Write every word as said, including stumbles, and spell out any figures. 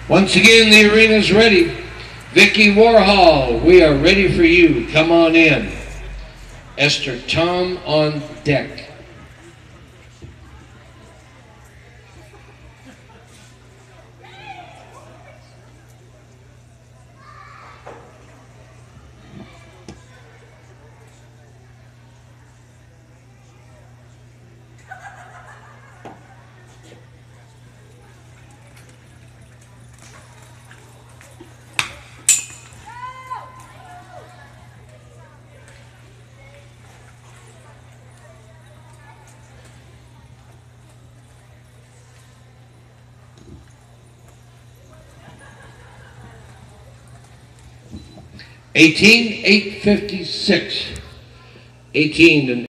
Once again, the arena's ready. Vicki Warhol, we are ready for you. Come on in. Esther Tom on deck. eighteen eight fifty-six. eighteen